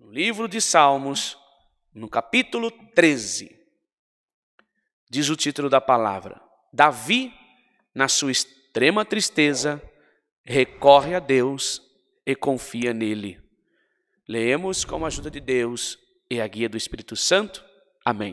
no livro de Salmos, no capítulo 13, diz o título da palavra: Davi, na sua extrema tristeza, recorre a Deus e confia nele. Leemos com a ajuda de Deus e a guia do Espírito Santo. Amém.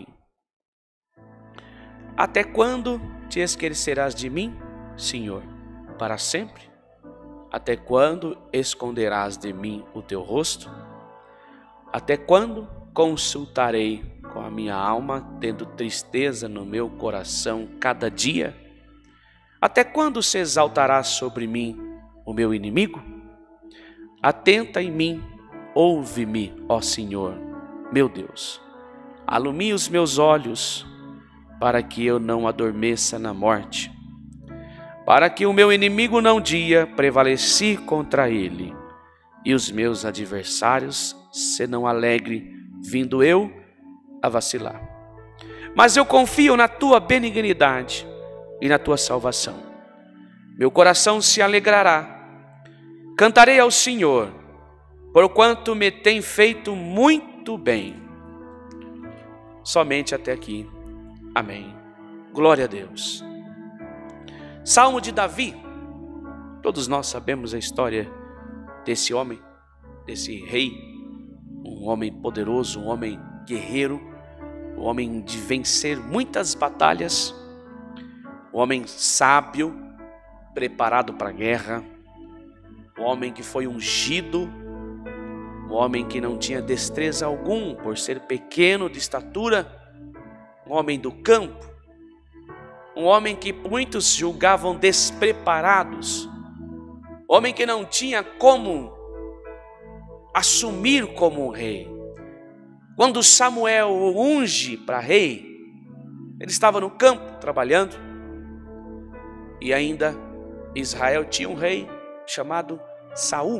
Até quando te esquecerás de mim, Senhor? Para sempre? Até quando esconderás de mim o teu rosto? Até quando consultarei com a minha alma, tendo tristeza no meu coração cada dia? Até quando se exaltará sobre mim o meu inimigo? Atenta em mim, ouve-me, ó Senhor, meu Deus. Alumia os meus olhos, para que eu não adormeça na morte, para que o meu inimigo não diga: prevaleci contra ele, e os meus adversários se não alegre, vindo eu a vacilar. Mas eu confio na tua benignidade e na tua salvação. Meu coração se alegrará, cantarei ao Senhor, porquanto me tem feito muito bem. Somente até aqui. Amém. Glória a Deus. Salmo de Davi. Todos nós sabemos a história desse homem, desse rei, um homem poderoso, um homem guerreiro, um homem de vencer muitas batalhas, um homem sábio, preparado para a guerra, um homem que foi ungido, um homem que não tinha destreza algum por ser pequeno de estatura, um homem do campo, um homem que muitos julgavam despreparados, homem que não tinha como assumir como um rei. Quando Samuel o unge para rei, ele estava no campo trabalhando, e ainda Israel tinha um rei chamado Saul,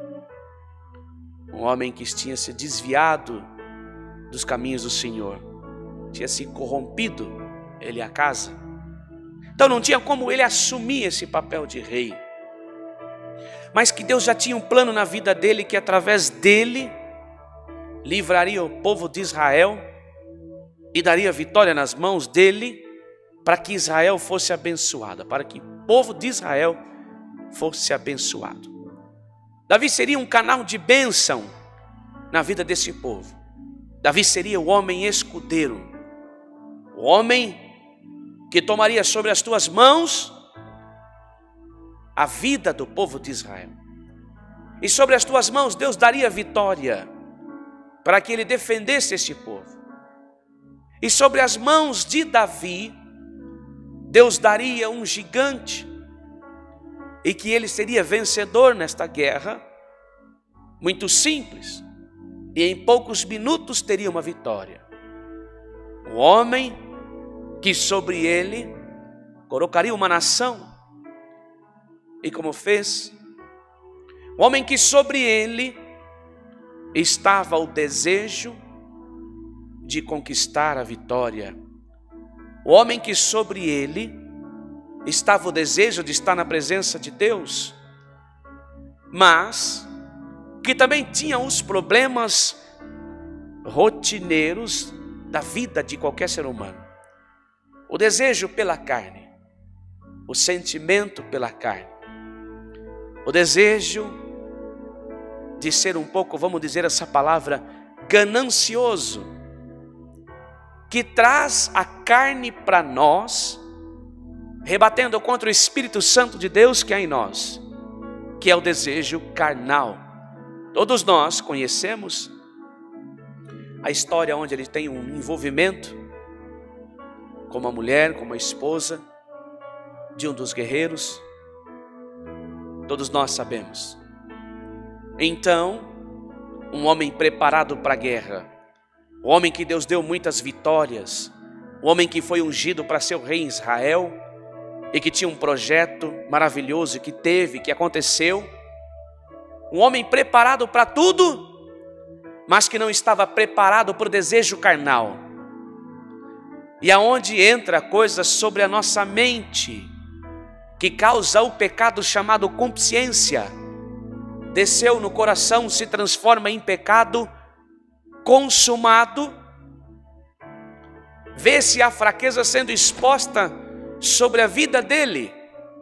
um homem que tinha se desviado dos caminhos do Senhor, tinha se corrompido, ele e a casa. Então não tinha como ele assumir esse papel de rei. Mas que Deus já tinha um plano na vida dele, que através dele livraria o povo de Israel e daria vitória nas mãos dele, para que Israel fosse abençoada, para que o povo de Israel fosse abençoado. Davi seria um canal de bênção na vida desse povo. Davi seria o homem escudeiro, o homem que tomaria sobre as tuas mãos a vida do povo de Israel. E sobre as tuas mãos Deus daria vitória para que ele defendesse esse povo. E sobre as mãos de Davi, Deus daria um gigante, e que ele seria vencedor nesta guerra, muito simples, e em poucos minutos teria uma vitória. Um homem que sobre ele colocaria uma nação, e como fez, um homem que sobre ele estava o desejo de conquistar a vitória, o homem que sobre ele estava o desejo de estar na presença de Deus, mas que também tinha os problemas rotineiros da vida de qualquer ser humano. O desejo pela carne, o sentimento pela carne, o desejo de ser um pouco, vamos dizer essa palavra, ganancioso, que traz a carne para nós, rebatendo contra o Espírito Santo de Deus que há em nós, que é o desejo carnal. Todos nós conhecemos a história onde ele tem um envolvimento com uma mulher, com uma esposa de um dos guerreiros. Todos nós sabemos. Então, um homem preparado para a guerra, um homem que Deus deu muitas vitórias, um homem que foi ungido para ser o rei em Israel, e que tinha um projeto maravilhoso que aconteceu, um homem preparado para tudo, mas que não estava preparado para o desejo carnal. E aonde entra coisas sobre a nossa mente, que causa o pecado chamado consciência, desceu no coração, se transforma em pecado, consumado, vê-se a fraqueza sendo exposta sobre a vida dele,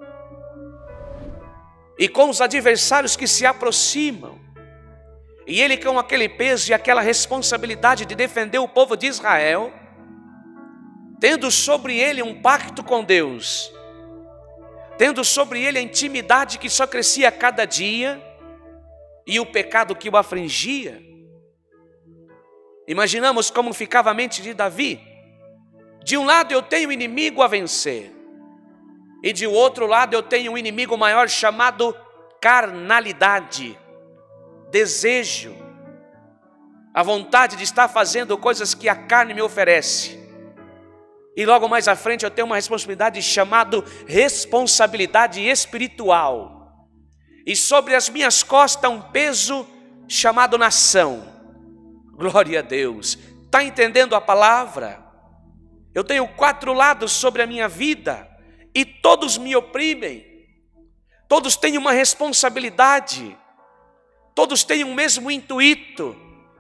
e com os adversários que se aproximam, e ele com aquele peso e aquela responsabilidade de defender o povo de Israel, tendo sobre ele um pacto com Deus, tendo sobre ele a intimidade que só crescia a cada dia, e o pecado que o afligia. Imaginamos como ficava a mente de Davi. De um lado eu tenho um inimigo a vencer, e de outro lado eu tenho um inimigo maior chamado carnalidade, desejo, a vontade de estar fazendo coisas que a carne me oferece. E logo mais à frente eu tenho uma responsabilidade chamada responsabilidade espiritual. E sobre as minhas costas um peso chamado nação. Glória a Deus. Está entendendo a palavra? Eu tenho 4 lados sobre a minha vida e todos me oprimem. Todos têm uma responsabilidade. Todos têm o mesmo intuito.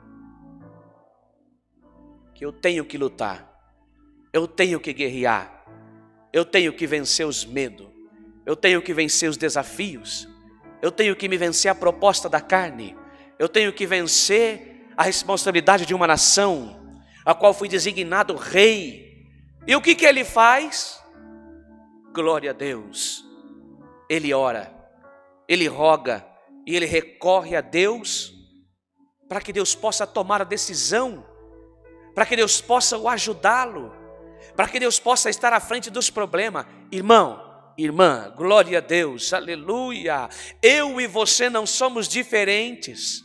Que eu tenho que lutar. Eu tenho que guerrear, eu tenho que vencer os medos, eu tenho que vencer os desafios, eu tenho que me vencer a proposta da carne, eu tenho que vencer a responsabilidade de uma nação, a qual fui designado rei. E o que ele faz? Glória a Deus, ele ora, ele roga e ele recorre a Deus, para que Deus possa tomar a decisão, para que Deus possa o ajudá-lo, para que Deus possa estar à frente dos problemas. Irmão, irmã, glória a Deus, aleluia. Eu e você não somos diferentes.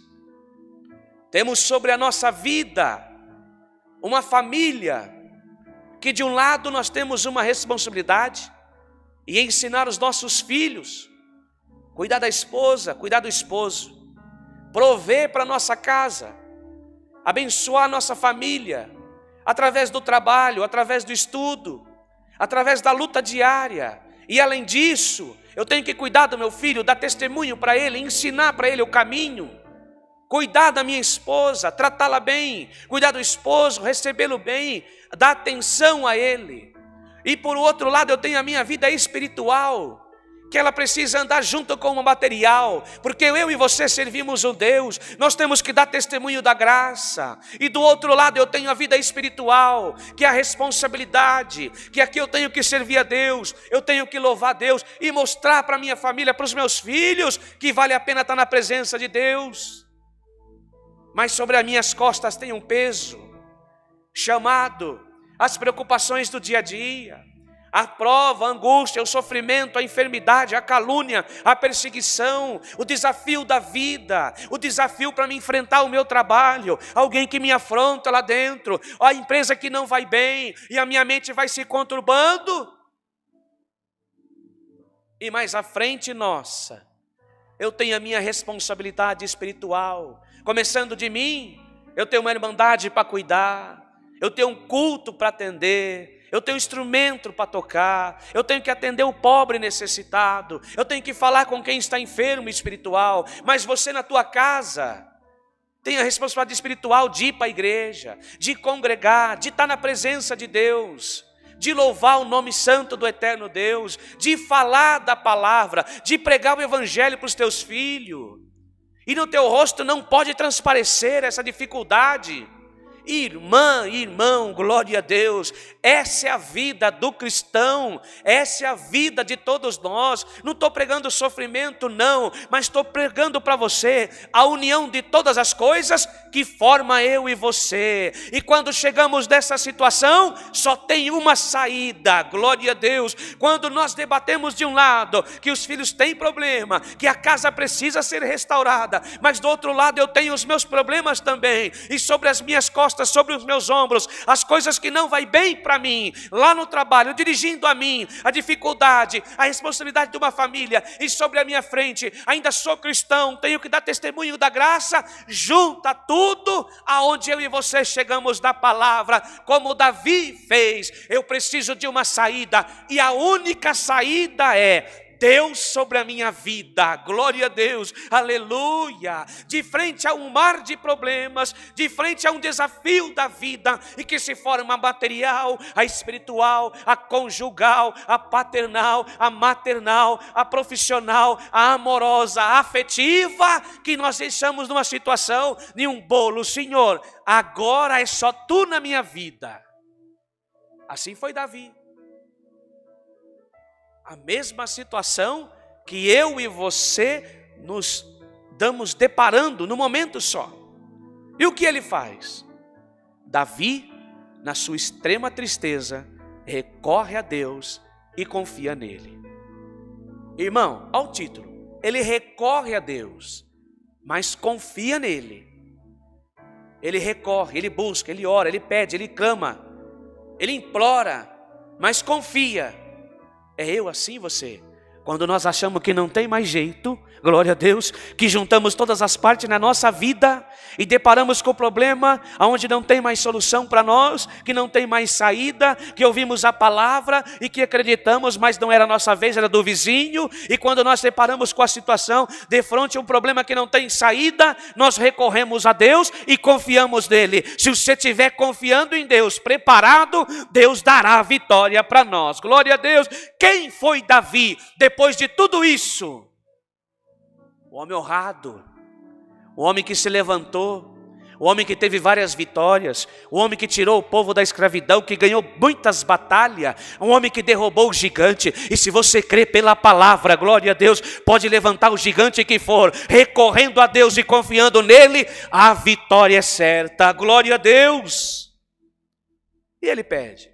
Temos sobre a nossa vida uma família, que de um lado nós temos uma responsabilidade, e ensinar os nossos filhos, cuidar da esposa, cuidar do esposo, prover para a nossa casa, abençoar a nossa família, através do trabalho, através do estudo, através da luta diária. E além disso, eu tenho que cuidar do meu filho, dar testemunho para ele, ensinar para ele o caminho, cuidar da minha esposa, tratá-la bem, cuidar do esposo, recebê-lo bem, dar atenção a ele. E por outro lado eu tenho a minha vida espiritual, que ela precisa andar junto com o material, porque eu e você servimos um Deus, nós temos que dar testemunho da graça. E do outro lado eu tenho a vida espiritual, que é a responsabilidade, que aqui eu tenho que servir a Deus, eu tenho que louvar a Deus e mostrar para a minha família, para os meus filhos, que vale a pena estar na presença de Deus. Mas sobre as minhas costas tem um peso chamado as preocupações do dia a dia, a prova, a angústia, o sofrimento, a enfermidade, a calúnia, a perseguição, o desafio da vida, o desafio para me enfrentar o meu trabalho, alguém que me afronta lá dentro, a empresa que não vai bem e a minha mente vai se conturbando. E mais à frente, nossa, eu tenho a minha responsabilidade espiritual, começando de mim, eu tenho uma irmandade para cuidar, eu tenho um culto para atender, eu tenho um instrumento para tocar, eu tenho que atender o pobre necessitado, eu tenho que falar com quem está enfermo espiritual. Mas você na tua casa tem a responsabilidade espiritual de ir para a igreja, de congregar, de estar na presença de Deus, de louvar o nome santo do eterno Deus, de falar da palavra, de pregar o evangelho para os teus filhos. E no teu rosto não pode transparecer essa dificuldade. Irmã, irmão, glória a Deus, essa é a vida do cristão, essa é a vida de todos nós. Não estou pregando sofrimento não, mas estou pregando para você a união de todas as coisas que forma eu e você. E quando chegamos nessa situação, só tem uma saída, glória a Deus. Quando nós debatemos de um lado, que os filhos têm problema, que a casa precisa ser restaurada, mas do outro lado eu tenho os meus problemas também, e sobre as minhas costas, sobre os meus ombros, as coisas que não vai bem para mim, lá no trabalho, dirigindo a mim, a dificuldade, a responsabilidade de uma família, e sobre a minha frente, ainda sou cristão, tenho que dar testemunho da graça. Junta tudo aonde eu e você chegamos da palavra, como Davi fez. Eu preciso de uma saída, e a única saída é Deus sobre a minha vida. Glória a Deus, aleluia. De frente a um mar de problemas, de frente a um desafio da vida, e que se forma a material, a espiritual, a conjugal, a paternal, a maternal, a profissional, a amorosa, a afetiva, que nós deixamos numa situação de um bolo. Senhor, agora é só tu na minha vida. Assim foi Davi. A mesma situação que eu e você nos damos deparando no momento só. E o que ele faz? Davi, na sua extrema tristeza, recorre a Deus e confia nele. Irmão, ao título, ele recorre a Deus, mas confia nele. Ele recorre, ele busca, ele ora, ele pede, ele clama, ele implora, mas confia. É eu assim, você? Quando nós achamos que não tem mais jeito, glória a Deus, que juntamos todas as partes na nossa vida e deparamos com o problema onde não tem mais solução para nós, que não tem mais saída, que ouvimos a palavra e que acreditamos, mas não era a nossa vez, era do vizinho. E quando nós deparamos com a situação de frente a um problema que não tem saída, nós recorremos a Deus e confiamos nele. Se você estiver confiando em Deus, preparado, Deus dará a vitória para nós. Glória a Deus. Quem foi Davi depois de tudo isso? O homem honrado, o homem que se levantou, o homem que teve várias vitórias, o homem que tirou o povo da escravidão, que ganhou muitas batalhas, um homem que derrubou o gigante. E se você crê pela palavra, glória a Deus, pode levantar o gigante que for, recorrendo a Deus e confiando nele, a vitória é certa. Glória a Deus. E ele pede: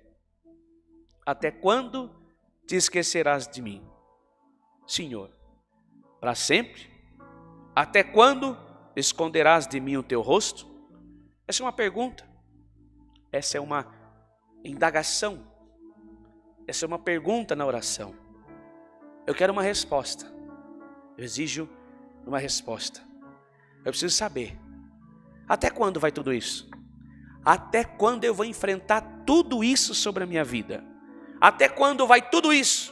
até quando te esquecerás de mim, Senhor? Para sempre? Até quando esconderás de mim o teu rosto? Essa é uma pergunta. Essa é uma indagação. Essa é uma pergunta na oração. Eu quero uma resposta. Eu exijo uma resposta. Eu preciso saber: até quando vai tudo isso? Até quando eu vou enfrentar tudo isso sobre a minha vida? Até quando vai tudo isso?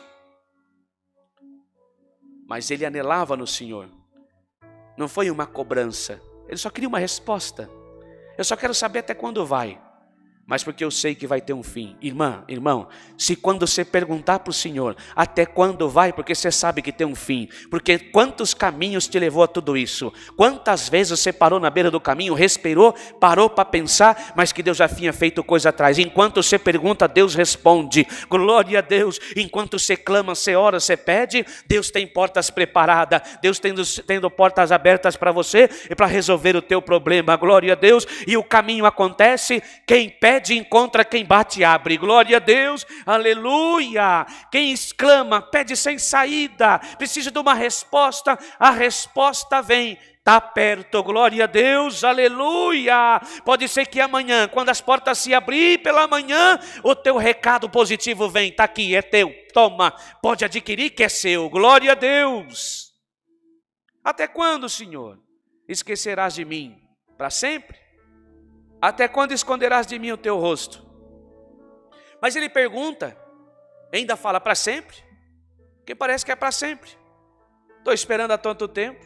Mas ele anelava no Senhor. Não foi uma cobrança. Ele só queria uma resposta. Eu só quero saber até quando vai. Mas porque eu sei que vai ter um fim. Irmã, irmão, se quando você perguntar para o Senhor até quando vai, porque você sabe que tem um fim. Porque quantos caminhos te levou a tudo isso? Quantas vezes você parou na beira do caminho, respirou, parou para pensar, mas que Deus já tinha feito coisa atrás. Enquanto você pergunta, Deus responde. Glória a Deus. Enquanto você clama, você ora, você pede, Deus tem portas preparadas. Deus tendo portas abertas para você e para resolver o teu problema. Glória a Deus. E o caminho acontece. Quem pede encontra, quem bate abre. Glória a Deus, aleluia. Quem exclama, pede sem saída, precisa de uma resposta, a resposta vem. Está perto, glória a Deus, aleluia. Pode ser que amanhã, quando as portas se abrir pela manhã, o teu recado positivo vem. Está aqui, é teu, toma, pode adquirir que é seu. Glória a Deus. Até quando, Senhor, esquecerás de mim? Para sempre? Até quando esconderás de mim o teu rosto? Mas ele pergunta, ainda fala para sempre? Porque parece que é para sempre. Estou esperando há tanto tempo.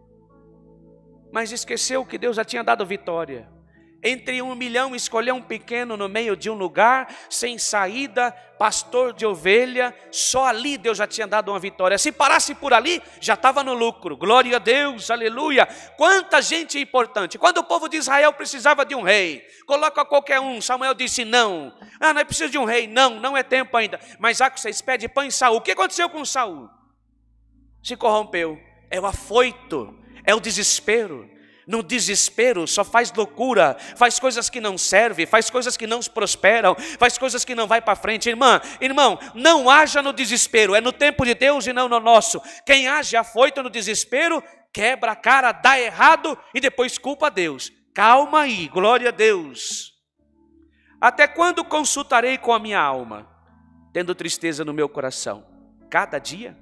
Mas esqueceu que Deus já tinha dado vitória. Entre 1 milhão, escolheu um pequeno no meio de um lugar, sem saída, pastor de ovelha, só ali Deus já tinha dado uma vitória. Se parasse por ali, já estava no lucro. Glória a Deus, aleluia. Quanta gente importante. Quando o povo de Israel precisava de um rei, coloca qualquer um. Samuel disse não. Não é preciso de um rei. Não, não é tempo ainda. Mas já que vocês pedem, põe Saul. O que aconteceu com Saul? Se corrompeu. É o afoito, é o desespero. No desespero só faz loucura, faz coisas que não servem, faz coisas que não prosperam, faz coisas que não vai para frente. Irmão, não haja no desespero, é no tempo de Deus e não no nosso. Quem age afoito no desespero, quebra a cara, dá errado e depois culpa a Deus. Calma aí, glória a Deus. Até quando consultarei com a minha alma, tendo tristeza no meu coração? Cada dia?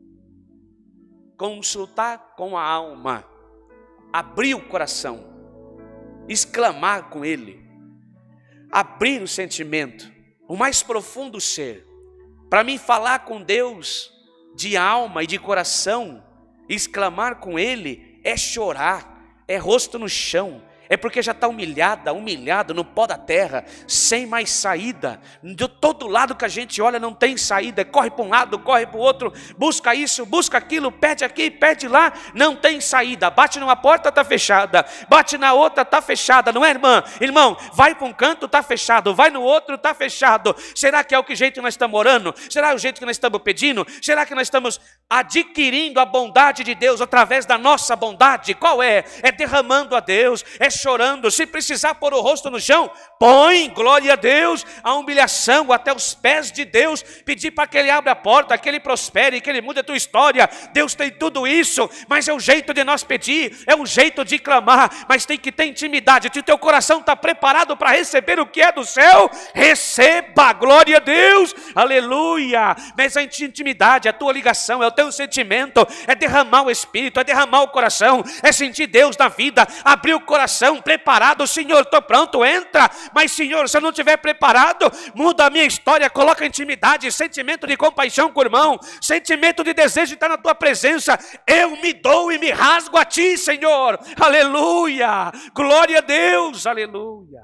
Consultar com a alma. Abrir o coração, exclamar com Ele, abrir o sentimento, o mais profundo ser, para mim falar com Deus de alma e de coração, exclamar com Ele é chorar, é rosto no chão, é porque já está humilhado no pó da terra, sem mais saída. De todo lado que a gente olha não tem saída, corre para um lado, corre para o outro, busca isso, busca aquilo, pede aqui, pede lá, não tem saída. Bate numa porta, está fechada, bate na outra, está fechada, não é, irmã? Irmão, vai para um canto, está fechado, vai no outro, está fechado. Será que é o jeito que nós estamos orando? Será que é o jeito que nós estamos pedindo? Será que nós estamos adquirindo a bondade de Deus através da nossa bondade? Qual é? É derramando a Deus, é chorando. Se precisar pôr o rosto no chão, põe, glória a Deus, a humilhação até os pés de Deus, pedir para que Ele abra a porta, que Ele prospere, que Ele mude a tua história. Deus tem tudo isso, mas é o jeito de nós pedir, é o jeito de clamar, mas tem que ter intimidade. Se o teu coração está preparado para receber o que é do céu, receba, glória a Deus, aleluia. Mas a intimidade, a tua ligação, é o teu sentimento, é derramar o Espírito, é derramar o coração, é sentir Deus na vida, abrir o coração, preparado. Senhor, estou pronto, entra. Mas Senhor, se eu não estiver preparado, muda a minha história, coloca intimidade, sentimento de compaixão com o irmão, sentimento de desejo de estar na tua presença. Eu me dou e me rasgo a ti, Senhor, aleluia, glória a Deus, aleluia.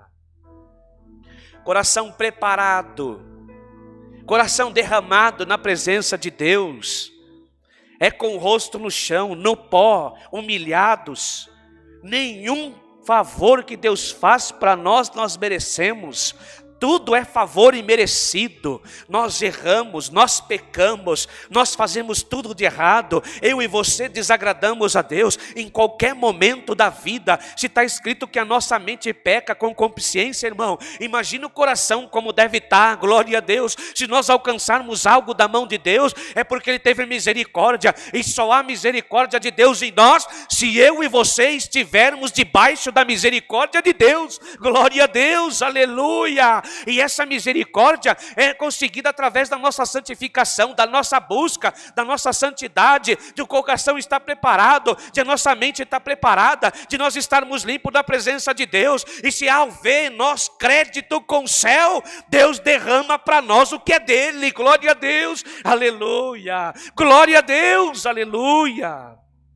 Coração preparado, coração derramado na presença de Deus, é com o rosto no chão, no pó, humilhados. Nenhum favor que Deus faz para nós, nós merecemos. Tudo é favor imerecido. Nós erramos, nós pecamos, nós fazemos tudo de errado. Eu e você desagradamos a Deus em qualquer momento da vida. Se está escrito que a nossa mente peca com concupiscência, irmão, imagina o coração como deve estar, glória a Deus. Se nós alcançarmos algo da mão de Deus, é porque Ele teve misericórdia, e só há misericórdia de Deus em nós se eu e você estivermos debaixo da misericórdia de Deus. Glória a Deus, aleluia. E essa misericórdia é conseguida através da nossa santificação, da nossa busca, da nossa santidade, de o coração estar preparado, de a nossa mente estar preparada, de nós estarmos limpos da presença de Deus. E se ao ver nós crédito com o céu, Deus derrama para nós o que é dele. Glória a Deus, aleluia. Glória a Deus, aleluia.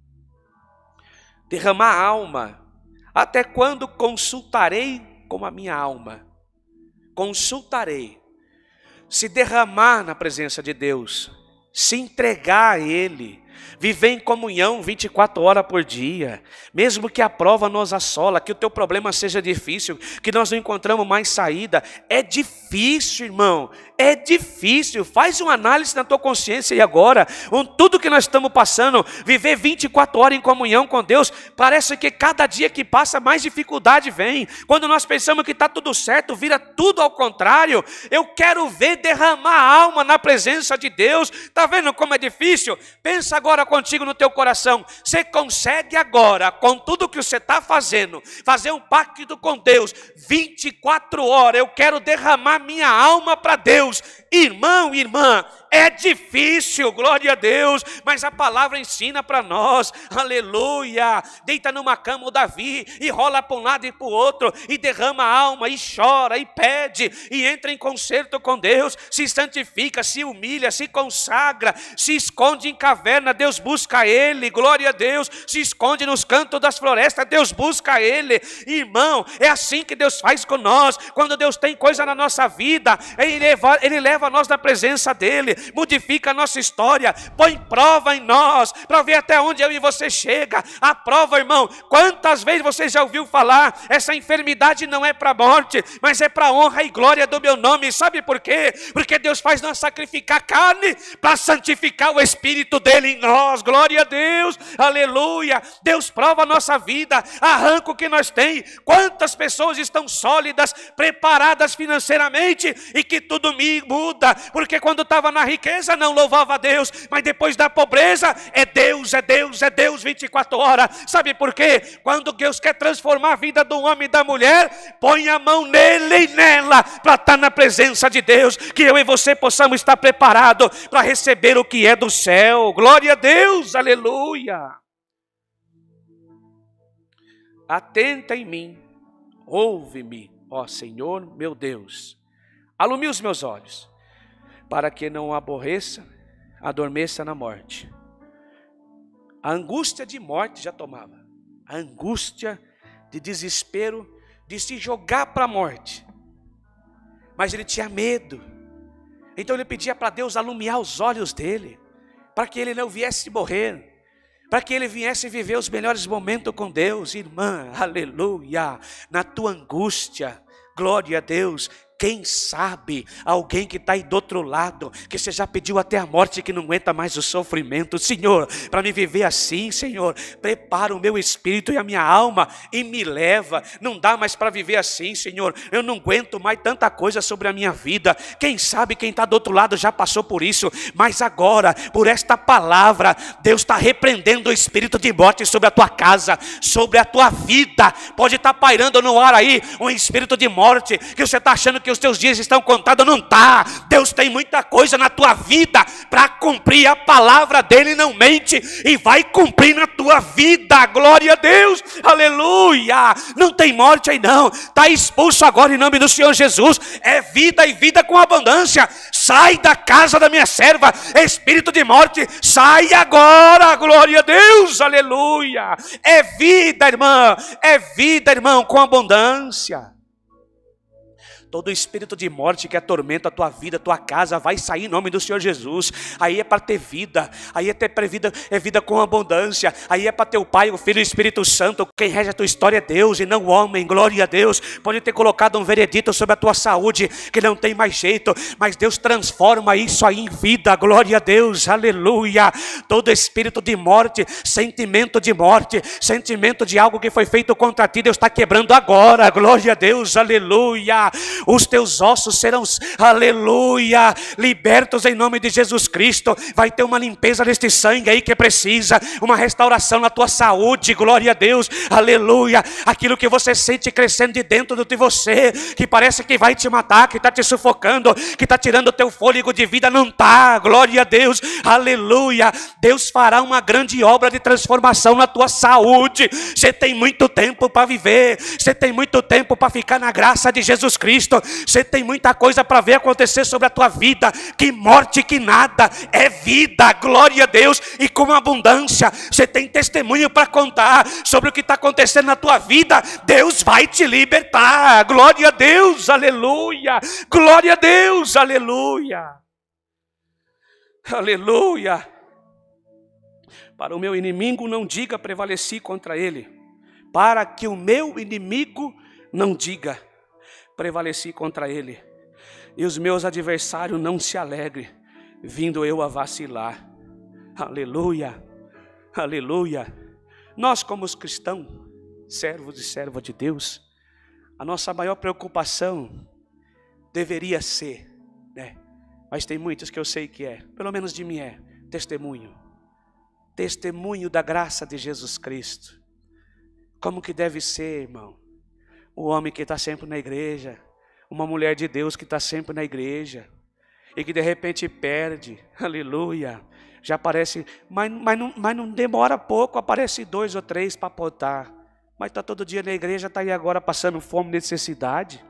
Derramar a alma. Até quando consultarei com a minha alma? Consultarei, se derramar na presença de Deus, se entregar a Ele, viver em comunhão 24 horas por dia, mesmo que a prova nos assola, que o teu problema seja difícil, que nós não encontramos mais saída. É difícil, irmão, é difícil. Faz uma análise na tua consciência e agora, com tudo que nós estamos passando, viver 24 horas em comunhão com Deus, parece que cada dia que passa mais dificuldade vem. Quando nós pensamos que está tudo certo, vira tudo ao contrário. Eu quero ver derramar a alma na presença de Deus. Está vendo como é difícil? Pensa agora contigo no teu coração. Você consegue agora, com tudo que você está fazendo, fazer um pacto com Deus, 24 horas, eu quero derramar minha alma para Deus. Irmão, irmã, é difícil, glória a Deus, mas a palavra ensina para nós, aleluia. Deita numa cama o Davi e rola para um lado e para o outro, e derrama a alma, e chora, e pede, e entra em concerto com Deus, se santifica, se humilha, se consagra, se esconde em caverna, Deus busca Ele, glória a Deus, se esconde nos cantos das florestas, Deus busca Ele. Irmão, é assim que Deus faz com nós. Quando Deus tem coisa na nossa vida, Ele leva nós na presença dEle, modifica a nossa história, põe prova em nós, para ver até onde eu e você chega. A prova, irmão, quantas vezes você já ouviu falar, essa enfermidade não é para a morte, mas é para a honra e glória do meu nome. Sabe por quê? Porque Deus faz nós sacrificar carne, para santificar o Espírito dEle em nós, glória a Deus, aleluia. Deus prova a nossa vida, arranca o que nós tem. Quantas pessoas estão sólidas, preparadas financeiramente, e que tudo muda, porque quando estava na riqueza não louvava a Deus, mas depois da pobreza é Deus, é Deus, é Deus 24 horas. Sabe por quê? Quando Deus quer transformar a vida do homem e da mulher, põe a mão nele e nela, para estar na presença de Deus, que eu e você possamos estar preparados para receber o que é do céu. Glória a Deus, aleluia. Atenta em mim, ouve-me, ó Senhor meu Deus. Alumia os meus olhos, para que não aborreça adormeça na morte. A angústia de morte já tomava. A angústia de desespero, de se jogar para a morte. Mas ele tinha medo. Então ele pedia para Deus alumiar os olhos dele, para que ele não viesse morrer, para que ele viesse viver os melhores momentos com Deus. Irmã, aleluia, na tua angústia, glória a Deus. Quem sabe alguém que está aí do outro lado, que você já pediu até a morte, que não aguenta mais o sofrimento. Senhor, para me viver assim, Senhor, prepara o meu espírito e a minha alma e me leva. Não dá mais para viver assim, Senhor. Eu não aguento mais tanta coisa sobre a minha vida. Quem sabe quem está do outro lado já passou por isso, mas agora, por esta palavra, Deus está repreendendo o espírito de morte sobre a tua casa, sobre a tua vida. Pode estar pairando no ar aí um espírito de morte, que você está achando que os teus dias estão contados. Não está. Deus tem muita coisa na tua vida para cumprir. A palavra dele não mente e vai cumprir na tua vida. Glória a Deus, aleluia. Não tem morte aí não, está expulso agora em nome do Senhor Jesus. É vida e vida com abundância. Sai da casa da minha serva, espírito de morte, sai agora. Glória a Deus, aleluia. É vida, irmã, é vida, irmão, com abundância. Todo espírito de morte que atormenta a tua vida, a tua casa, vai sair em nome do Senhor Jesus. Aí é para ter vida, aí é ter vida, é vida com abundância. Aí é para ter o Pai, o Filho e o Espírito Santo. Quem rege a tua história é Deus e não o homem. Glória a Deus. Pode ter colocado um veredito sobre a tua saúde que não tem mais jeito, mas Deus transforma isso aí em vida. Glória a Deus, aleluia. Todo espírito de morte, sentimento de algo que foi feito contra ti, Deus está quebrando agora. Glória a Deus, aleluia. Os teus ossos serão, aleluia, libertos em nome de Jesus Cristo. Vai ter uma limpeza deste sangue aí que precisa, uma restauração na tua saúde. Glória a Deus, aleluia. Aquilo que você sente crescendo de dentro de você, que parece que vai te matar, que está te sufocando, que está tirando o teu fôlego de vida, não está. Glória a Deus, aleluia. Deus fará uma grande obra de transformação na tua saúde. Você tem muito tempo para viver, você tem muito tempo para ficar na graça de Jesus Cristo. Você tem muita coisa para ver acontecer sobre a tua vida. Que morte, que nada, é vida, glória a Deus, e com abundância. Você tem testemunho para contar sobre o que está acontecendo na tua vida. Deus vai te libertar, glória a Deus, aleluia, glória a Deus, aleluia, aleluia. Para o meu inimigo não diga prevaleci contra ele, para que o meu inimigo não diga prevaleci contra ele, e os meus adversários não se alegrem, vindo eu a vacilar. Aleluia, aleluia. Nós como os cristãos, servos e servas de Deus, a nossa maior preocupação deveria ser, né? Mas tem muitos que eu sei que é, pelo menos de mim é, testemunho. Testemunho da graça de Jesus Cristo. Como que deve ser, irmão? O homem que está sempre na igreja, uma mulher de Deus que está sempre na igreja, e que de repente perde, aleluia, já aparece, mas não demora pouco, aparece 2 ou 3 para apontar, mas está todo dia na igreja, está aí agora passando fome, necessidade.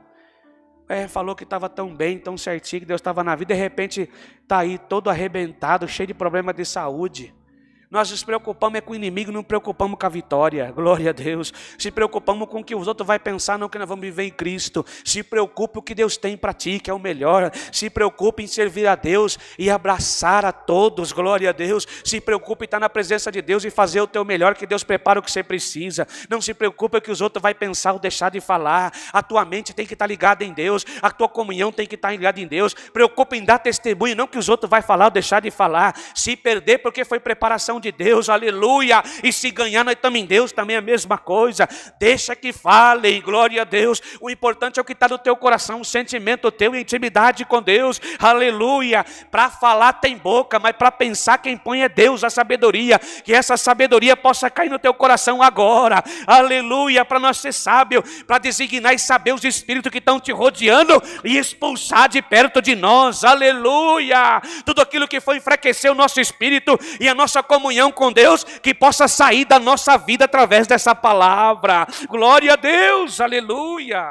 Falou que estava tão bem, tão certinho, que Deus estava na vida, de repente está aí todo arrebentado, cheio de problema de saúde. Nós nos preocupamos com o inimigo, não preocupamos com a vitória. Glória a Deus. Se preocupamos com o que os outros vão pensar, não que nós vamos viver em Cristo. Se preocupe o que Deus tem para ti, que é o melhor. Se preocupe em servir a Deus e abraçar a todos. Glória a Deus. Se preocupe em estar na presença de Deus e fazer o teu melhor, que Deus prepara o que você precisa. Não se preocupe o que os outros vão pensar ou deixar de falar. A tua mente tem que estar ligada em Deus. A tua comunhão tem que estar ligada em Deus. Preocupe em dar testemunho, não que os outros vão falar ou deixar de falar. Se perder porque foi preparação de Deus, aleluia, e se ganhar nós estamos em Deus, também é a mesma coisa. Deixa que falem, glória a Deus. O importante é o que está no teu coração, o sentimento teu, a intimidade com Deus, aleluia. Para falar tem boca, mas para pensar quem põe é Deus, a sabedoria. Que essa sabedoria possa cair no teu coração agora, aleluia, para nós ser sábio, para designar e saber os espíritos que estão te rodeando e expulsar de perto de nós, aleluia. Tudo aquilo que foi enfraquecer o nosso espírito e a nossa comunhão com Deus, que possa sair da nossa vida através dessa palavra. Glória a Deus, aleluia.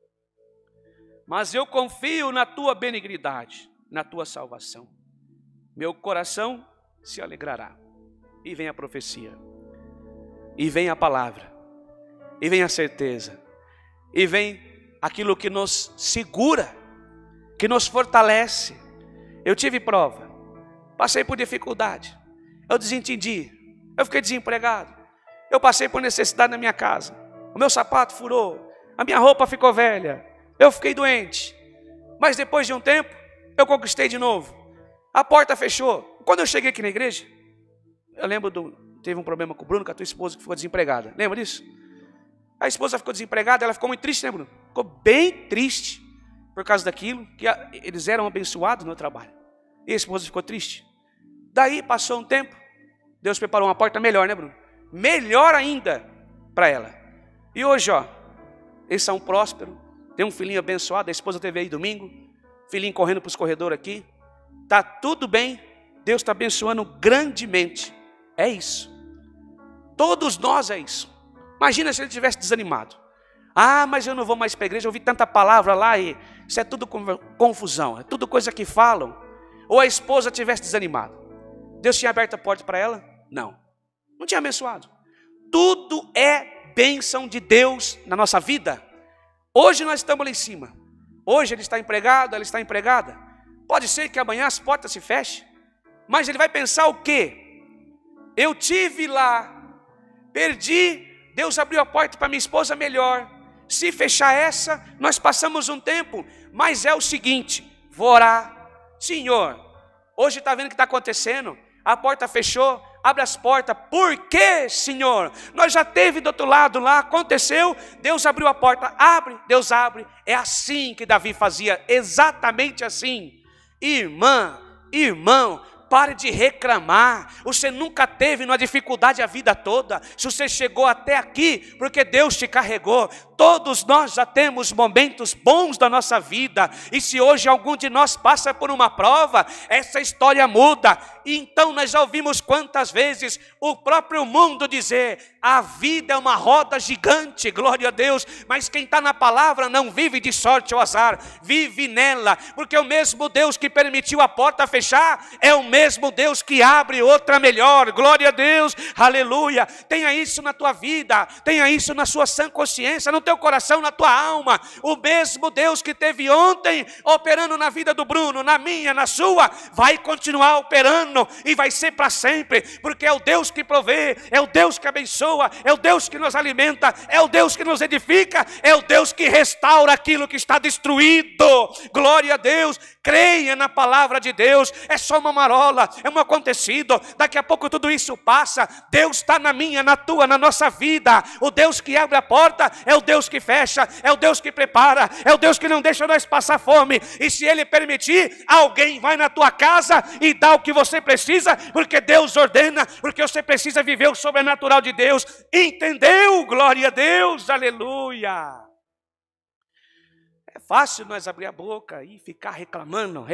Mas eu confio na tua benignidade, na tua salvação. meu coração se alegrará. E vem a profecia, e vem a palavra, e vem a certeza, e vem aquilo que nos segura, que nos fortalece. Eu tive prova, passei por dificuldade, eu desentendi, eu fiquei desempregado, eu passei por necessidade na minha casa, o meu sapato furou, a minha roupa ficou velha, eu fiquei doente, mas depois de um tempo, eu conquistei de novo, a porta fechou. Quando eu cheguei aqui na igreja, eu lembro, teve um problema com o Bruno, com a tua esposa que ficou desempregada, lembra disso? A esposa ficou desempregada, ela ficou muito triste, né, Bruno? Ficou bem triste por causa daquilo, que eles eram abençoados no trabalho, e a esposa ficou triste. Daí passou um tempo, Deus preparou uma porta melhor, né, Bruno? Melhor ainda para ela. E hoje, ó, eles são prósperos, tem um filhinho abençoado, a esposa teve aí domingo, filhinho correndo para os corredores aqui, tá tudo bem, Deus está abençoando grandemente. É isso. Todos nós é isso. Imagina se ele tivesse desanimado. Ah, mas eu não vou mais para a igreja, eu ouvi tanta palavra lá e isso é tudo confusão, é tudo coisa que falam. Ou a esposa tivesse desanimado. Deus tinha aberto a porta para ela? Não. Não tinha abençoado. Tudo é bênção de Deus na nossa vida. Hoje nós estamos lá em cima. Hoje ele está empregado, ela está empregada. Pode ser que amanhã as portas se fechem. Mas ele vai pensar o quê? Eu tive lá, perdi, Deus abriu a porta para minha esposa melhor. Se fechar essa, nós passamos um tempo. Mas é o seguinte, vou orar. Senhor, hoje está vendo o que está acontecendo? A porta fechou, abre as portas. Por quê, Senhor? Nós já teve do outro lado lá, aconteceu, Deus abriu a porta, abre, Deus abre. É assim que Davi fazia, exatamente assim. Irmã, irmão, pare de reclamar. Você nunca teve uma dificuldade a vida toda. Se você chegou até aqui, porque Deus te carregou. Todos nós já temos momentos bons da nossa vida. E se hoje algum de nós passa por uma prova, essa história muda. E então nós já ouvimos quantas vezes o próprio mundo dizer: a vida é uma roda gigante, glória a Deus. Mas quem está na palavra não vive de sorte ou azar, vive nela. Porque o mesmo Deus que permitiu a porta fechar, é o mesmo Deus que abre outra melhor, glória a Deus, aleluia. Tenha isso na tua vida, tenha isso na sua sã consciência, no teu coração, na tua alma. O mesmo Deus que teve ontem operando na vida do Bruno, na minha, na sua, vai continuar operando e vai ser para sempre, porque é o Deus que provê, é o Deus que abençoa, é o Deus que nos alimenta, é o Deus que nos edifica, é o Deus que restaura aquilo que está destruído, glória a Deus. Creia na palavra de Deus, é só uma marola, é um acontecido, daqui a pouco tudo isso passa. Deus está na minha, na tua, na nossa vida. O Deus que abre a porta é o Deus que fecha, é o Deus que prepara, é o Deus que não deixa nós passar fome. E se Ele permitir, alguém vai na tua casa e dá o que você precisa, porque Deus ordena, porque você precisa viver o sobrenatural de Deus. Entendeu? Glória a Deus, aleluia. É fácil nós abrir a boca e ficar reclamando,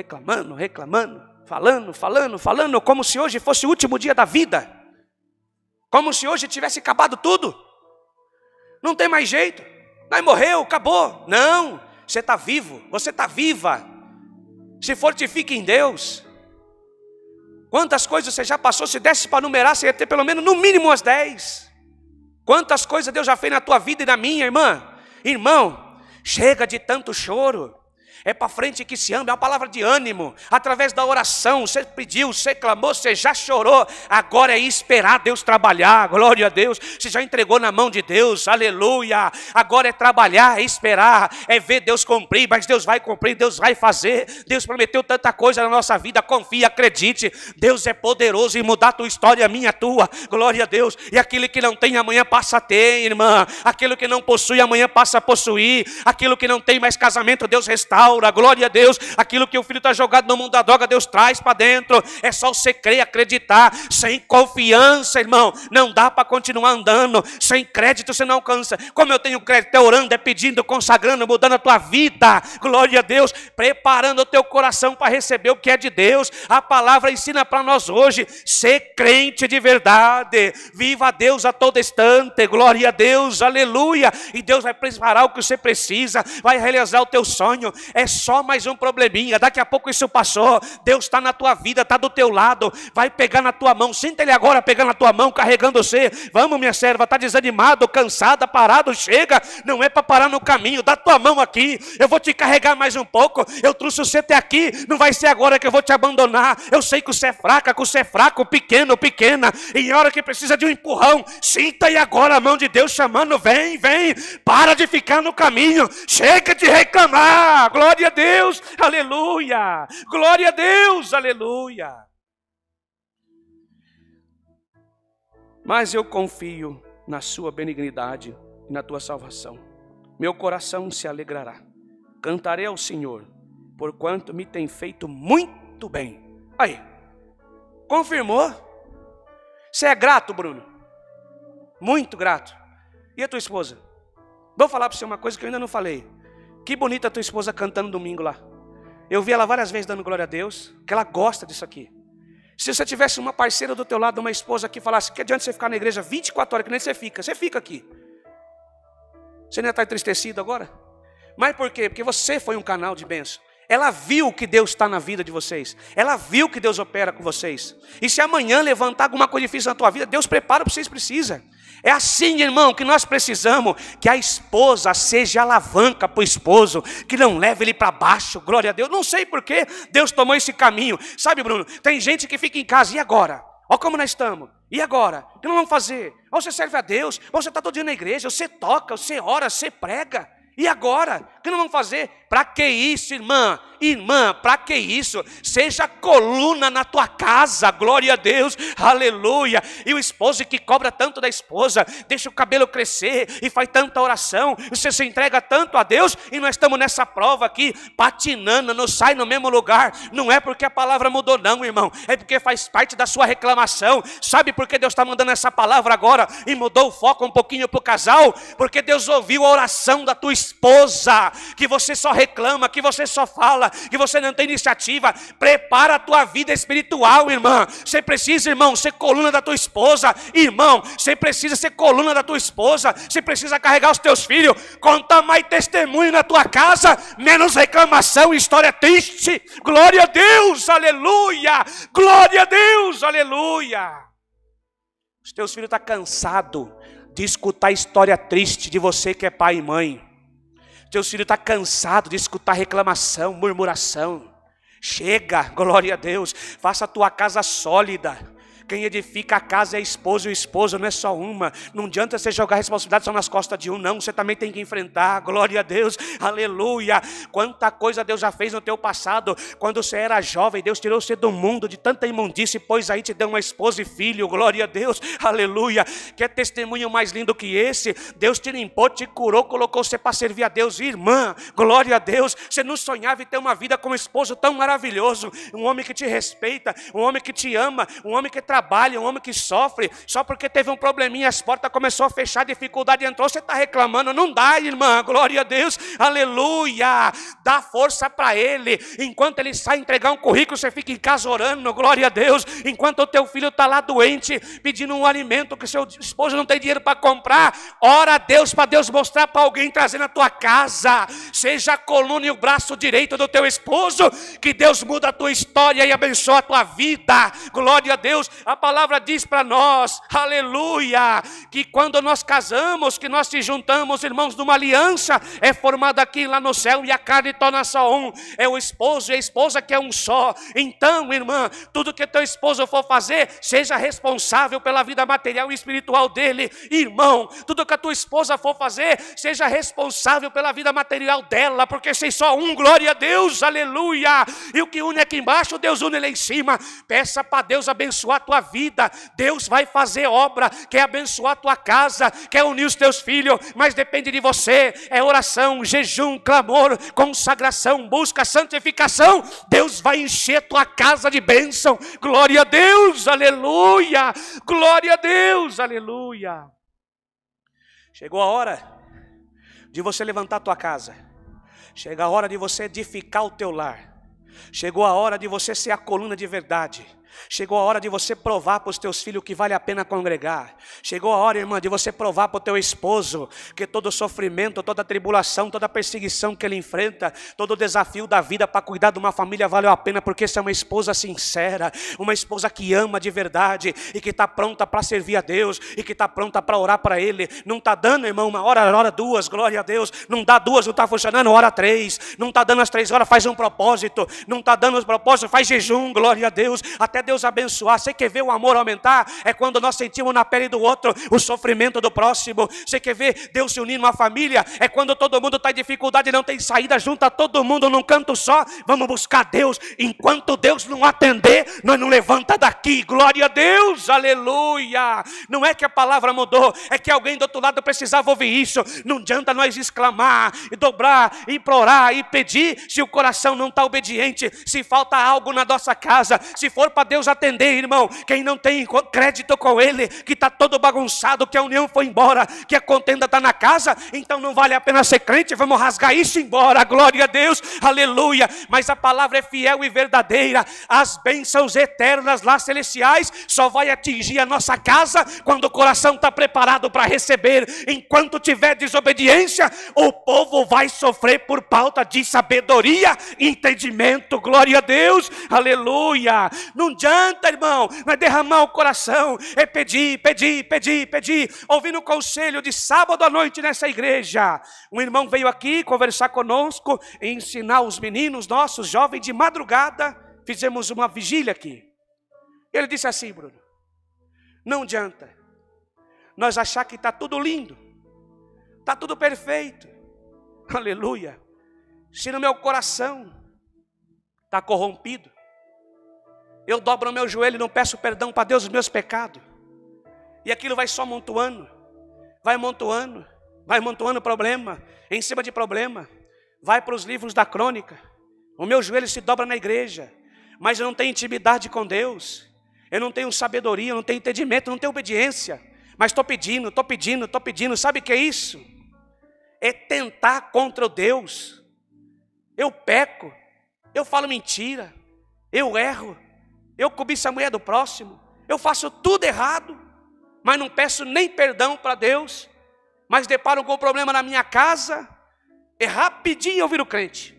falando, como se hoje fosse o último dia da vida, como se hoje tivesse acabado tudo, não tem mais jeito, nós morreu, acabou. Não, você está vivo, você está viva, se fortifique em Deus. Quantas coisas você já passou, se desse para numerar, você ia ter pelo menos no mínimo umas 10. Quantas coisas Deus já fez na tua vida e na minha, irmã, irmão. Chega de tanto choro. É para frente que se anda, é uma palavra de ânimo. Através da oração, você pediu, você clamou, você já chorou. Agora é esperar Deus trabalhar, glória a Deus. Você já entregou na mão de Deus, aleluia. Agora é trabalhar, é esperar, é ver Deus cumprir. Mas Deus vai cumprir, Deus vai fazer. Deus prometeu tanta coisa na nossa vida, confia, acredite. Deus é poderoso em mudar a tua história, a minha, a tua, glória a Deus. E aquilo que não tem amanhã passa a ter, irmã. Aquilo que não possui amanhã passa a possuir. Aquilo que não tem mais casamento, Deus restaura. Glória a Deus, aquilo que o filho está jogado no mundo da droga, Deus traz para dentro. É só você crer, acreditar. Sem confiança, irmão, não dá para continuar andando. Sem crédito você não alcança. Como eu tenho crédito, é orando, é pedindo, consagrando, mudando a tua vida, glória a Deus, preparando o teu coração para receber o que é de Deus. A palavra ensina para nós hoje: ser crente de verdade, viva a Deus a todo instante, glória a Deus, aleluia. E Deus vai preparar o que você precisa, vai realizar o teu sonho. é só mais um probleminha, daqui a pouco isso passou. Deus está na tua vida, está do teu lado, vai pegar na tua mão. Sinta Ele agora pegando na tua mão, carregando você. Vamos, minha serva, está desanimado, cansada, parado, chega. Não é para parar no caminho, dá tua mão aqui, eu vou te carregar mais um pouco. Eu trouxe você até aqui, não vai ser agora que eu vou te abandonar. Eu sei que você é fraca, que você é fraco, pequeno, pequena, e a hora que precisa de um empurrão, sinta aí agora a mão de Deus chamando, vem, vem, para de ficar no caminho, chega de reclamar, glória a Deus, aleluia, glória a Deus, aleluia. Mas eu confio na sua benignidade e na tua salvação. Meu coração se alegrará, cantarei ao Senhor, porquanto me tem feito muito bem. Aí, confirmou? Você é grato, Bruno? Muito grato. E a tua esposa? Vou falar para você uma coisa que eu ainda não falei. Que bonita a tua esposa cantando domingo lá. Eu vi ela várias vezes dando glória a Deus, que ela gosta disso aqui. Se você tivesse uma parceira do teu lado, uma esposa que falasse que adianta você ficar na igreja 24 horas, que nem você fica aqui. Você não está entristecido agora? Mas por quê? Porque você foi um canal de bênção. Ela viu que Deus está na vida de vocês. Ela viu que Deus opera com vocês. E se amanhã levantar alguma coisa difícil na tua vida, Deus prepara o que vocês precisam. É assim, irmão, que nós precisamos. Que a esposa seja alavanca para o esposo. Que não leve ele para baixo, glória a Deus. Não sei por que Deus tomou esse caminho. Sabe, Bruno, tem gente que fica em casa, e agora? Olha como nós estamos. E agora? O que nós vamos fazer? Ou você serve a Deus, ou você está todo dia na igreja, você toca, você ora, você prega. E agora? O que nós vamos fazer? Para que isso, irmã? Irmã, para que isso? Seja coluna na tua casa, glória a Deus, aleluia. E o esposo que cobra tanto da esposa, deixa o cabelo crescer e faz tanta oração, você se entrega tanto a Deus, e nós estamos nessa prova aqui, patinando, não sai no mesmo lugar. Não é porque a palavra mudou não, irmão, é porque faz parte da sua reclamação. Sabe por que Deus está mandando essa palavra agora e mudou o foco um pouquinho para o casal? Porque Deus ouviu a oração da tua esposa, que você só reclama, que você só fala, que você não tem iniciativa. Prepara a tua vida espiritual, irmã. Você precisa, irmão, ser coluna da tua esposa. Irmão, você precisa ser coluna da tua esposa. Você precisa carregar os teus filhos. Conta mais testemunho na tua casa, menos reclamação e história triste. Glória a Deus, aleluia. Glória a Deus, aleluia. Os teus filhos estão cansados de escutar história triste de você que é pai e mãe. Teus filhos estão cansados de escutar reclamação, murmuração. Chega, glória a Deus. Faça a tua casa sólida. Quem edifica a casa é a esposa, e o esposo não é só uma. Não adianta você jogar a responsabilidade só nas costas de um, não. Você também tem que enfrentar, glória a Deus, aleluia. Quanta coisa Deus já fez no teu passado. Quando você era jovem, Deus tirou você do mundo de tanta imundície, pois aí te deu uma esposa e filho, glória a Deus, aleluia. Quer testemunho mais lindo que esse? Deus te limpou, te curou, colocou você para servir a Deus. Irmã, glória a Deus. Você não sonhava em ter uma vida com um esposo tão maravilhoso, um homem que te respeita, um homem que te ama, um homem que trabalha, um homem que sofre. Só porque teve um probleminha, as portas começou a fechar, dificuldade entrou, você está reclamando. Não dá, irmã, glória a Deus, aleluia. Dá força para ele. Enquanto ele sai entregar um currículo, você fica em casa orando, glória a Deus. Enquanto o teu filho está lá doente, pedindo um alimento que seu esposo não tem dinheiro para comprar, ora a Deus, para Deus mostrar para alguém trazer na tua casa. Seja a coluna e o braço direito do teu esposo, que Deus muda a tua história e abençoa a tua vida, glória a Deus. A palavra diz para nós, aleluia, que quando nós casamos, que nós se juntamos, irmãos, numa aliança, é formada aqui lá no céu, e a carne torna só um. É o esposo e a esposa que é um só. Então, irmã, tudo que teu esposo for fazer, seja responsável pela vida material e espiritual dele. Irmão, tudo que a tua esposa for fazer, seja responsável pela vida material dela, porque vocês só um, glória a Deus, aleluia. E o que une aqui embaixo, Deus une lá em cima. Peça para Deus abençoar a tua vida. Deus vai fazer obra, quer abençoar a tua casa, quer unir os teus filhos, mas depende de você. É oração, jejum, clamor, consagração, busca, santificação. Deus vai encher a tua casa de bênção. Glória a Deus, aleluia. Glória a Deus, aleluia. Chegou a hora de você levantar a tua casa. Chega a hora de você edificar o teu lar. Chegou a hora de você ser a coluna de verdade. Chegou a hora de você provar para os teus filhos que vale a pena congregar. Chegou a hora, irmã, de você provar para o teu esposo que todo sofrimento, toda tribulação, toda perseguição que ele enfrenta, todo desafio da vida para cuidar de uma família valeu a pena, porque essa é uma esposa sincera, uma esposa que ama de verdade e que está pronta para servir a Deus e que está pronta para orar para Ele. Não está dando, irmão, uma hora duas, glória a Deus. Não dá duas, não está funcionando, hora 3. Não está dando as 3 horas, faz um propósito. Não está dando os propósitos, faz jejum, glória a Deus, até Deus abençoar. Você quer ver o amor aumentar? É quando nós sentimos na pele do outro o sofrimento do próximo. Você quer ver Deus se unir numa família? É quando todo mundo está em dificuldade e não tem saída, junta todo mundo num canto só. Vamos buscar Deus. Enquanto Deus não atender, nós não levanta daqui, glória a Deus, aleluia. Não é que a palavra mudou, é que alguém do outro lado precisava ouvir isso. Não adianta nós exclamar, e dobrar, e implorar, e pedir, se o coração não está obediente, se falta algo na nossa casa. Se for para Deus atender, irmão, quem não tem crédito com Ele, que está todo bagunçado, que a união foi embora, que a contenda está na casa, então não vale a pena ser crente, vamos rasgar isso embora, glória a Deus, aleluia. Mas a palavra é fiel e verdadeira. As bênçãos eternas lá celestiais só vai atingir a nossa casa quando o coração está preparado para receber. Enquanto tiver desobediência, o povo vai sofrer por falta de sabedoria e entendimento, glória a Deus, aleluia. Não adianta, irmão, não é derramar o coração, é pedir. Ouvindo o conselho de sábado à noite nessa igreja, um irmão veio aqui conversar conosco e ensinar os meninos nossos, jovens, de madrugada. Fizemos uma vigília aqui. Ele disse assim: Bruno, não adianta nós achar que está tudo lindo, está tudo perfeito, aleluia, se no meu coração está corrompido. Eu dobro o meu joelho e não peço perdão para Deus dos meus pecados, e aquilo vai só amontoando, vai amontoando problema em cima de problema. Vai para os livros da crônica. O meu joelho se dobra na igreja, mas eu não tenho intimidade com Deus, eu não tenho sabedoria, eu não tenho entendimento, eu não tenho obediência, mas estou pedindo. Sabe o que é isso? É tentar contra o Deus. Eu peco, eu falo mentira, eu erro, eu cobiço a mulher do próximo, eu faço tudo errado, mas não peço nem perdão para Deus, mas deparo com um problema na minha casa, e rapidinho eu viro crente,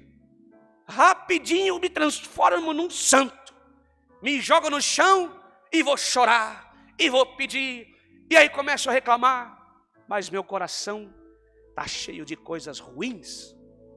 rapidinho eu me transformo num santo, me jogo no chão e vou chorar, e vou pedir, e aí começo a reclamar, mas meu coração está cheio de coisas ruins.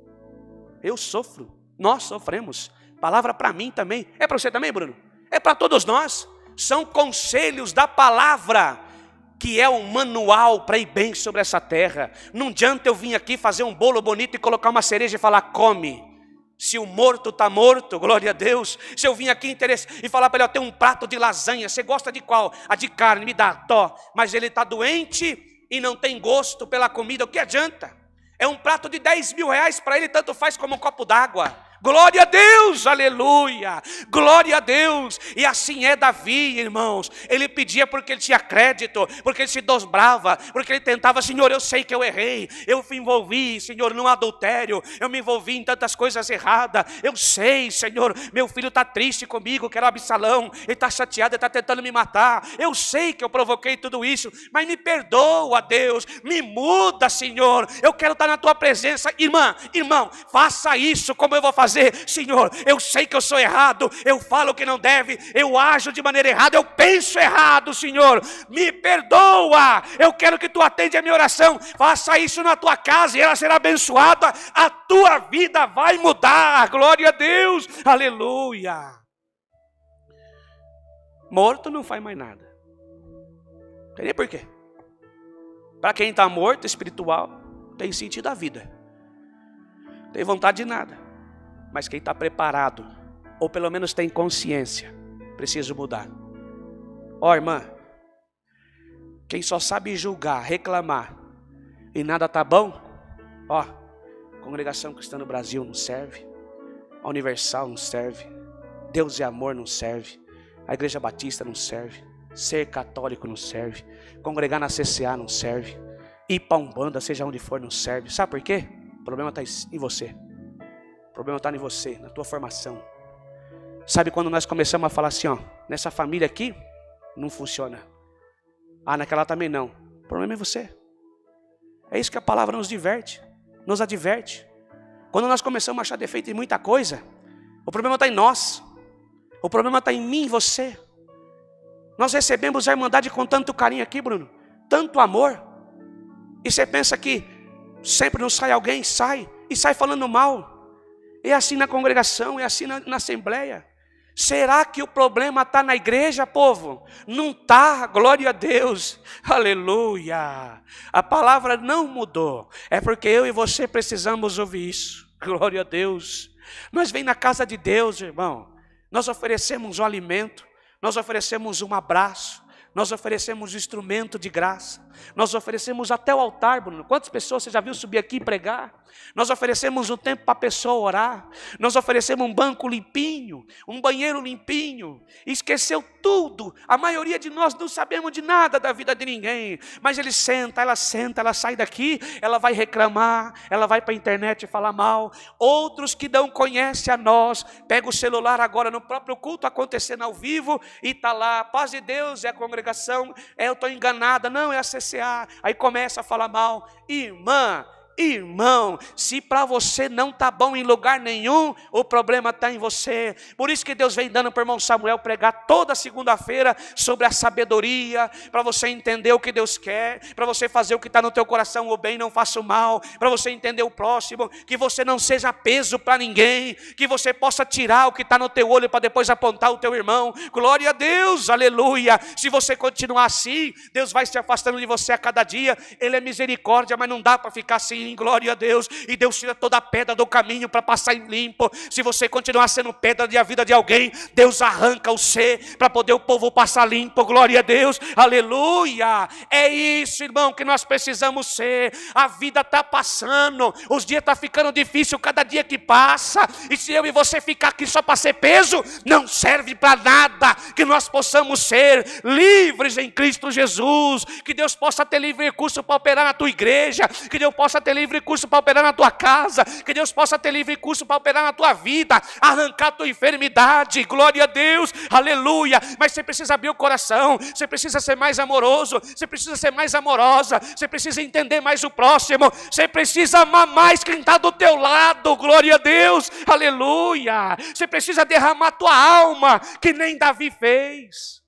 Eu sofro, nós sofremos. Palavra para mim também, é para você também, Bruno? É para todos nós. São conselhos da palavra, que é um manual para ir bem sobre essa terra. Não adianta eu vir aqui fazer um bolo bonito e colocar uma cereja e falar come. Se o morto está morto, glória a Deus. Se eu vim aqui e falar para ele, eu tenho um prato de lasanha, você gosta de qual? A de carne, me dá, tó. Mas ele está doente e não tem gosto pela comida, o que adianta? É um prato de 10 mil reais para ele, tanto faz como um copo d'água. Glória a Deus, aleluia, glória a Deus. E assim é Davi, irmãos. Ele pedia porque ele tinha crédito, porque ele se dobrava, porque ele tentava: Senhor, eu sei que eu errei, eu me envolvi, Senhor, num adultério, eu me envolvi em tantas coisas erradas, eu sei, Senhor, meu filho está triste comigo, que era o Absalão, ele está chateado, ele está tentando me matar, eu sei que eu provoquei tudo isso, mas me perdoa, Deus, me muda, Senhor, eu quero estar na tua presença. Irmão, faça isso como eu vou fazer. Senhor, eu sei que eu sou errado, eu falo o que não deve, eu ajo de maneira errada, eu penso errado, Senhor, me perdoa, eu quero que tu atende a minha oração. Faça isso na tua casa e ela será abençoada, a tua vida vai mudar, glória a Deus, aleluia. Morto não faz mais nada, entendeu por quê? Para quem está morto, espiritual, tem sentido a vida, não tem vontade de nada. Mas quem está preparado, ou pelo menos tem consciência, precisa mudar. Ó, irmã, quem só sabe julgar, reclamar, e nada tá bom, ó, Congregação Cristã no Brasil não serve, a Universal não serve, Deus é Amor não serve, a Igreja Batista não serve, ser católico não serve, congregar na CCA não serve, ir para Umbanda, seja onde for, não serve. Sabe por quê? O problema está em você. O problema está em você, na tua formação. Sabe quando nós começamos a falar assim, ó, nessa família aqui, não funciona. Ah, naquela também não. O problema é você. É isso que a palavra nos adverte. Quando nós começamos a achar defeito em muita coisa, o problema está em nós. O problema está em mim e você. Nós recebemos a Irmandade com tanto carinho aqui, Bruno. Tanto amor. E você pensa que sempre não sai alguém, sai. E sai falando mal. É assim na congregação, é assim na assembleia. Será que o problema está na igreja, povo? Não está, glória a Deus, aleluia. A palavra não mudou, é porque eu e você precisamos ouvir isso, glória a Deus. Nós vem na casa de Deus, irmão, nós oferecemos um alimento, nós oferecemos um abraço, nós oferecemos instrumento de graça, nós oferecemos até o altar, Bruno. Quantas pessoas você já viu subir aqui e pregar? Nós oferecemos um tempo para a pessoa orar, nós oferecemos um banco limpinho, um banheiro limpinho, esqueceu tudo. A maioria de nós não sabemos de nada da vida de ninguém, mas ele senta, ela sai daqui, ela vai reclamar, ela vai para a internet falar mal. Outros que não conhecem a nós, pega o celular agora no próprio culto acontecendo ao vivo e está lá, paz de Deus, é a congregação, eu estou enganada, não, é a CCA, aí começa a falar mal. Irmão, se para você não está bom em lugar nenhum, o problema está em você. Por isso que Deus vem dando para o irmão Samuel pregar toda segunda-feira sobre a sabedoria, para você entender o que Deus quer, para você fazer o que está no teu coração, o bem, não faça o mal, para você entender o próximo, que você não seja peso para ninguém, que você possa tirar o que está no teu olho para depois apontar o teu irmão. Glória a Deus, aleluia. Se você continuar assim, Deus vai se afastando de você a cada dia. Ele é misericórdia, mas não dá para ficar assim. Glória a Deus, e Deus tira toda a pedra do caminho para passar em limpo. Se você continuar sendo pedra da vida de alguém, Deus arranca o ser para poder o povo passar limpo. Glória a Deus, aleluia. É isso, irmão, que nós precisamos ser. A vida está passando, os dias estão ficando difícil cada dia que passa, e se eu e você ficar aqui só para ser peso, não serve para nada. Que nós possamos ser livres em Cristo Jesus, que Deus possa ter livre recurso para operar na tua igreja, que Deus possa ter livre curso para operar na tua casa, que Deus possa ter livre curso para operar na tua vida, arrancar a tua enfermidade, glória a Deus, aleluia. Mas você precisa abrir o coração, você precisa ser mais amoroso, você precisa ser mais amorosa, você precisa entender mais o próximo, você precisa amar mais quem está do teu lado, glória a Deus, aleluia. Você precisa derramar a tua alma, que nem Davi fez.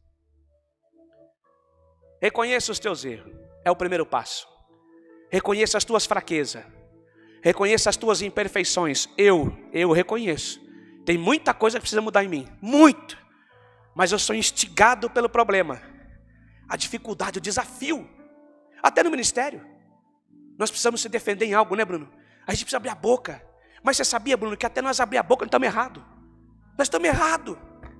Reconheça os teus erros, é o primeiro passo. Reconheça as tuas fraquezas. Reconheça as tuas imperfeições. Eu reconheço. Tem muita coisa que precisa mudar em mim. Muito. Mas eu sou instigado pelo problema. A dificuldade, o desafio. Até no ministério. Nós precisamos se defender em algo, né, Bruno? A gente precisa abrir a boca. Mas você sabia, Bruno, que até nós abrir a boca nós estamos errados. Nós estamos errados.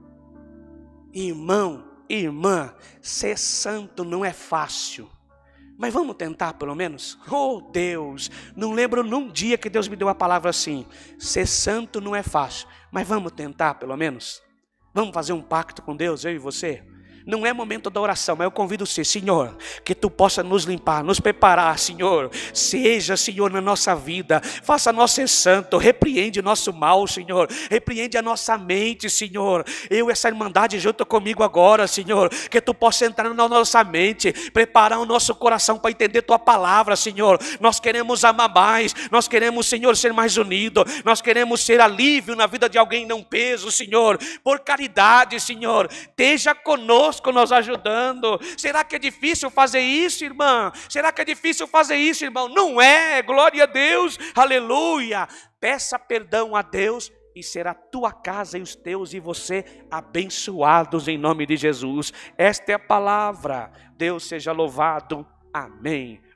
Irmão, irmã, ser santo não é fácil. Mas vamos tentar pelo menos? Oh Deus, não lembro num dia que Deus me deu a palavra assim. Ser santo não é fácil, mas vamos tentar pelo menos? Vamos fazer um pacto com Deus, eu e você? Não é momento da oração, mas eu convido você, Senhor, que Tu possa nos limpar, nos preparar, Senhor. Seja, Senhor, na nossa vida, faça nós ser santo, repreende nosso mal, Senhor. Repreende a nossa mente, Senhor. Eu, essa irmandade junto comigo agora, Senhor, que Tu possa entrar na nossa mente, preparar o nosso coração para entender Tua palavra, Senhor. Nós queremos amar mais, nós queremos, Senhor, ser mais unido, nós queremos ser alívio na vida de alguém, não peso, Senhor. Por caridade, Senhor, esteja conosco, nos ajudando. Será que é difícil fazer isso, irmã? Será que é difícil fazer isso, irmão? Não é, glória a Deus, aleluia. Peça perdão a Deus e será a tua casa e os teus e você abençoados em nome de Jesus. Esta é a palavra. Deus seja louvado. Amém.